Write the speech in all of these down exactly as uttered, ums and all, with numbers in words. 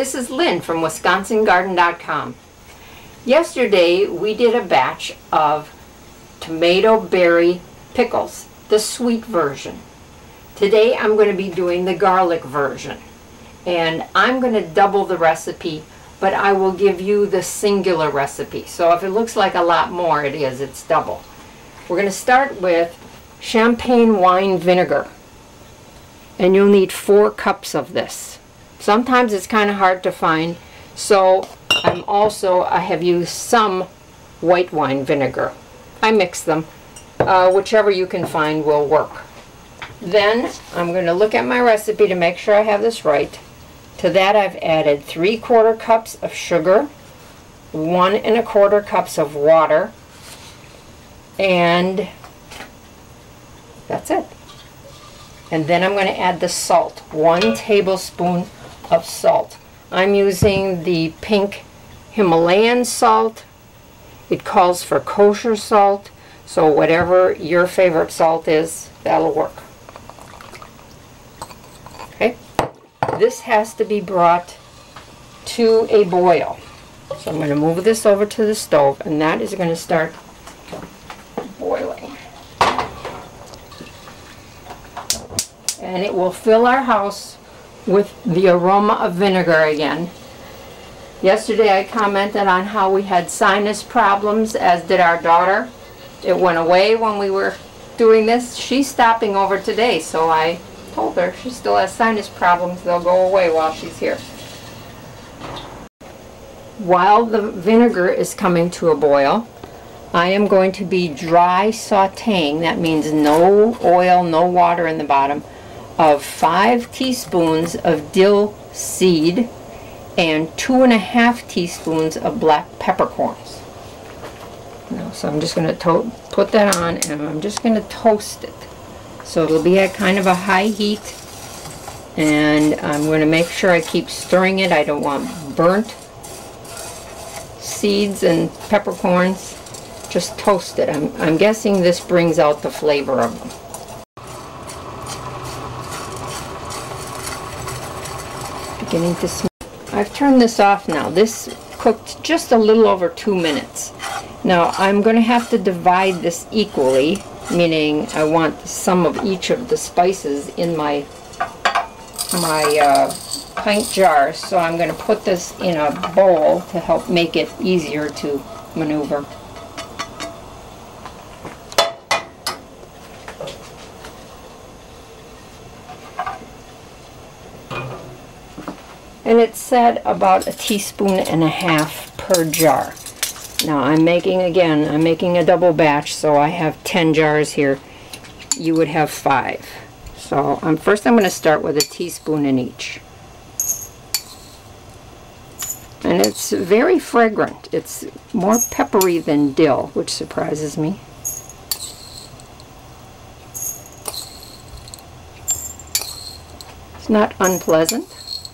This is Lynn from Wisconsin Garden dot com. Yesterday we did a batch of tomato berry pickles, the sweet version. Today I'm going to be doing the garlic version. And I'm going to double the recipe, but I will give you the singular recipe. So if it looks like a lot more, it is, it's double. We're going to start with champagne wine vinegar. And you'll need four cups of this. Sometimes it's kind of hard to find, so I'm also, I have used some white wine vinegar. I mix them. Uh, whichever you can find will work. Then I'm going to look at my recipe to make sure I have this right. To that I've added three quarter cups of sugar, one and a quarter cups of water, and that's it. And then I'm going to add the salt, one tablespoon of salt. I'm using the pink Himalayan salt. It calls for kosher salt, so whatever your favorite salt is, that'll work. Okay, this has to be brought to a boil. So I'm going to move this over to the stove, and that is going to start boiling. And it will fill our house with the aroma of vinegar again. Yesterday I commented on how we had sinus problems, as did our daughter. It went away when we were doing this. She's stopping over today, so I told her she still has sinus problems. They'll go away while she's here. While the vinegar is coming to a boil, I am going to be dry sauteing. That means no oil, no water in the bottom, of five teaspoons of dill seed and two and a half teaspoons of black peppercorns. Now, so I'm just going to put that on, and I'm just going to toast it. So it'll be at kind of a high heat, and I'm going to make sure I keep stirring it. I don't want burnt seeds and peppercorns. Just toast it. I'm, I'm guessing this brings out the flavor of them. Beginning to smell. I've turned this off now. This cooked just a little over two minutes. Now I'm going to have to divide this equally, meaning I want some of each of the spices in my my uh, pint jar. So I'm going to put this in a bowl to help make it easier to maneuver. And it's said about a teaspoon and a half per jar. Now I'm making, again, I'm making a double batch, so I have ten jars here. You would have five. So um, first I'm going to start with a teaspoon in each. And it's very fragrant. It's more peppery than dill, which surprises me. It's not unpleasant.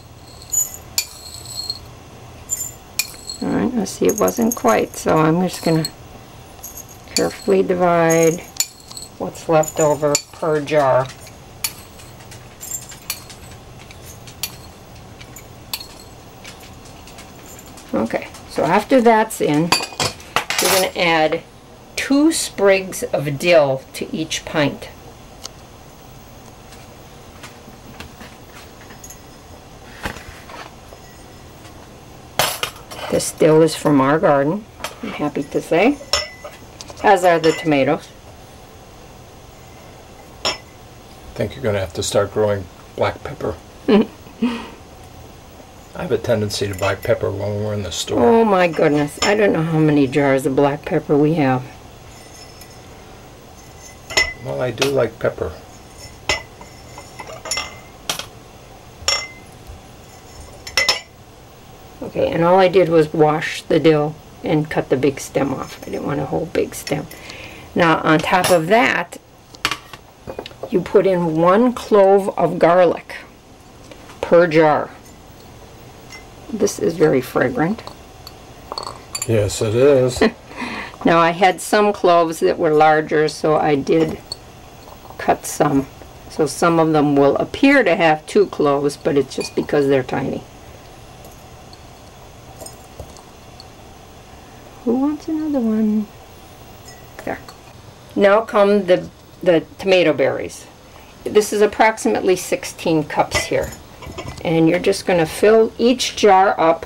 Alright, I see it wasn't quite, so I'm just going to carefully divide what's left over per jar. Okay, so after that's in, we're going to add two sprigs of dill to each pint. This dill is from our garden, I'm happy to say, as are the tomatoes. I think you're going to have to start growing black pepper. I have a tendency to buy pepper when we're in the store. Oh my goodness, I don't know how many jars of black pepper we have. Well, I do like pepper. Okay, and all I did was wash the dill and cut the big stem off. I didn't want a whole big stem. Now, on top of that, you put in one clove of garlic per jar. This is very fragrant. Yes, it is. Now, I had some cloves that were larger, so I did cut some. So some of them will appear to have two cloves, but it's just because they're tiny. Who wants another one? There. Now come the, the tomato berries. This is approximately sixteen cups here. And you're just going to fill each jar up,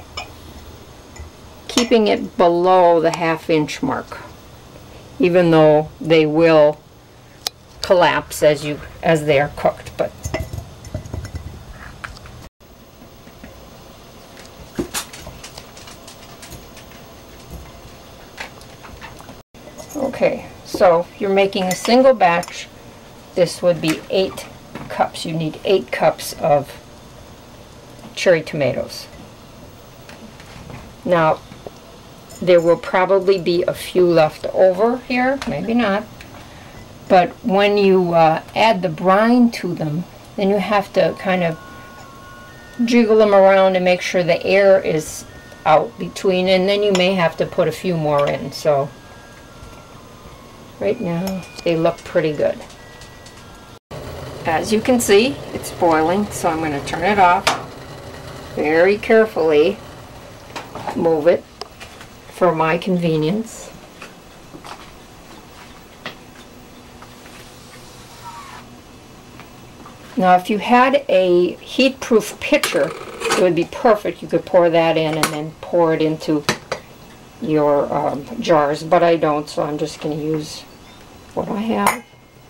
keeping it below the half inch mark, even though they will collapse as you as they are cooked. But okay, so if you're making a single batch, this would be eight cups. You need eight cups of cherry tomatoes. Now, there will probably be a few left over here, maybe not. But when you uh, add the brine to them, then you have to kind of jiggle them around and make sure the air is out between, and then you may have to put a few more in. So right now they look pretty good. As you can see, it's boiling, so I'm going to turn it off. Very carefully move it for my convenience. Now if you had a heat-proof pitcher, it would be perfect. You could pour that in and then pour it into your um, jars, but I don't, so I'm just going to use what I have.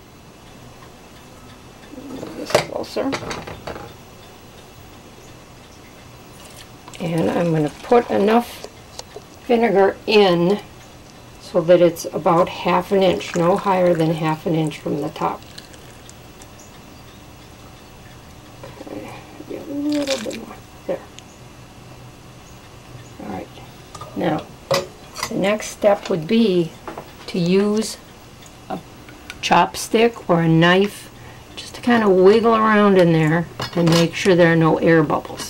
Move this closer. And I'm going to put enough vinegar in so that it's about half an inch, no higher than half an inch from the top. Okay, get a little bit more. There. Alright. Now, the next step would be to use a chopstick or a knife just to kind of wiggle around in there and make sure there are no air bubbles.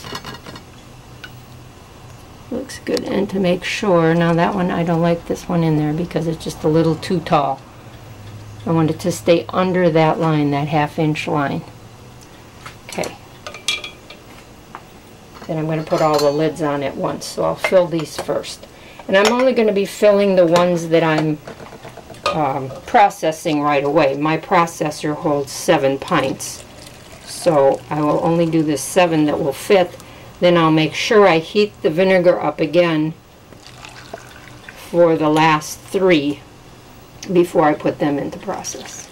Looks good. And to make sure, now that one, I don't like this one in there because it's just a little too tall. I want it to stay under that line, that half inch line. Okay. Then I'm going to put all the lids on at once, so I'll fill these first. And I'm only going to be filling the ones that I'm um, processing right away. My processor holds seven pints, so I will only do the seven that will fit. Then I'll make sure I heat the vinegar up again for the last three before I put them into process.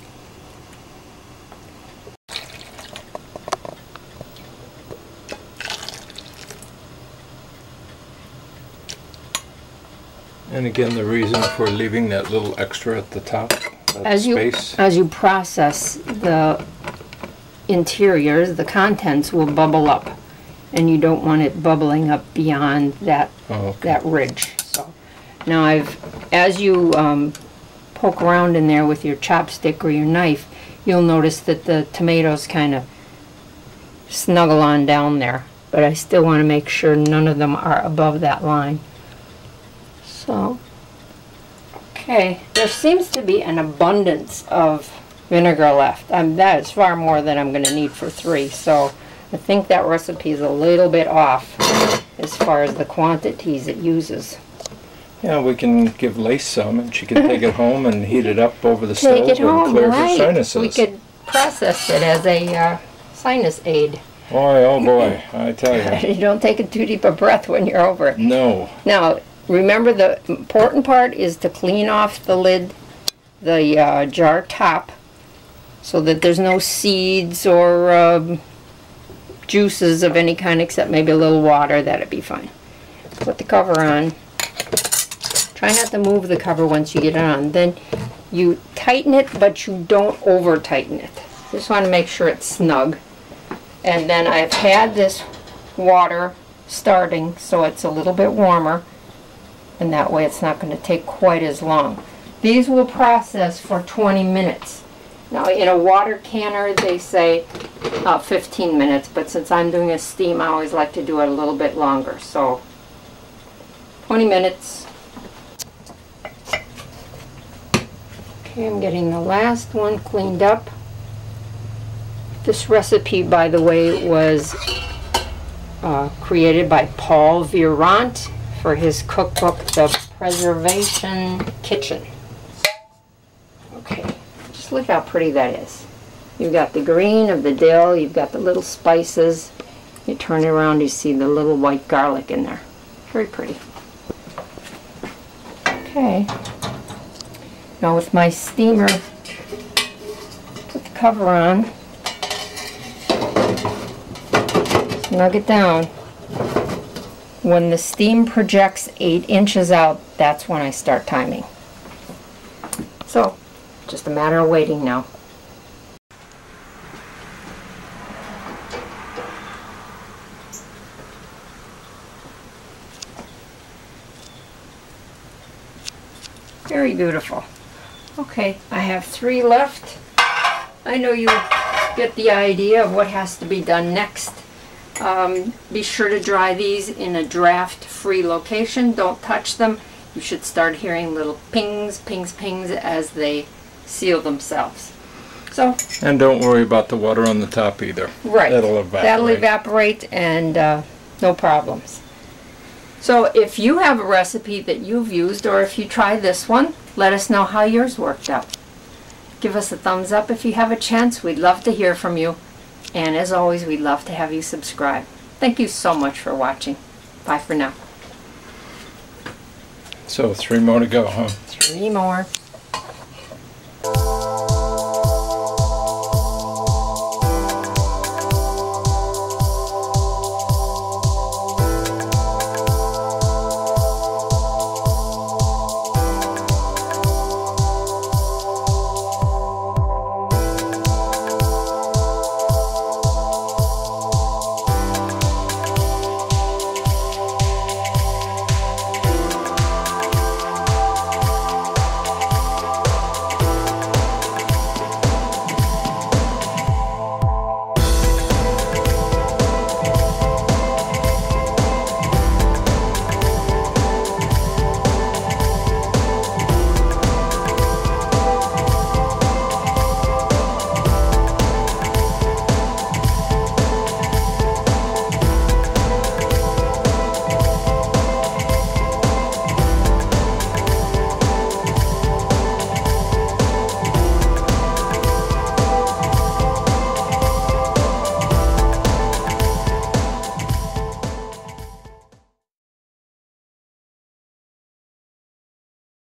And again, the reason for leaving that little extra at the top, that as you space. as you process, the interiors, the contents will bubble up, and you don't want it bubbling up beyond that oh, okay. that ridge. So now I've, as you um, poke around in there with your chopstick or your knife, you'll notice that the tomatoes kind of snuggle on down there, but I still want to make sure none of them are above that line. So, okay, there seems to be an abundance of vinegar left. Um, that is far more than I'm going to need for three, so I think that recipe is a little bit off as far as the quantities it uses. Yeah, we can give Lace some, and she can take it home and heat it up over the Take stove it home, and clear right. her sinuses. We could process it as a uh, sinus aid. Boy, oh boy, I tell you. You don't take it too deep a breath when you're over it. No. Now, remember, the important part is to clean off the lid, the uh, jar top, so that there's no seeds or um, juices of any kind except maybe a little water. That'd be fine. Put the cover on. Try not to move the cover once you get it on. Then you tighten it, but you don't over tighten it. Just want to make sure it's snug. And then I've had this water starting so it's a little bit warmer, and that way it's not going to take quite as long. These will process for twenty minutes. Now in a water canner they say uh, fifteen minutes, but since I'm doing a steam I always like to do it a little bit longer. So twenty minutes. Okay, I'm getting the last one cleaned up. This recipe, by the way, was uh, created by Paul Virant for his cookbook, The Preservation Kitchen. Okay, just look how pretty that is. You've got the green of the dill, you've got the little spices. You turn it around, you see the little white garlic in there. Very pretty. Okay. Now with my steamer, put the cover on. Snug it down. When the steam projects eight inches out, that's when I start timing. So, just a matter of waiting now. Very beautiful. Okay, I have three left. I know you get the idea of what has to be done next. Um, be sure to dry these in a draft-free location. Don't touch them. You should start hearing little pings, pings, pings as they seal themselves. So. And don't worry about the water on the top either. Right. That'll evaporate. That'll evaporate and uh, no problems. So if you have a recipe that you've used, or if you try this one, let us know how yours worked out. Give us a thumbs up if you have a chance. We'd love to hear from you. And as always, we'd love to have you subscribe. Thank you so much for watching. Bye for now. So three more to go, huh? Three more.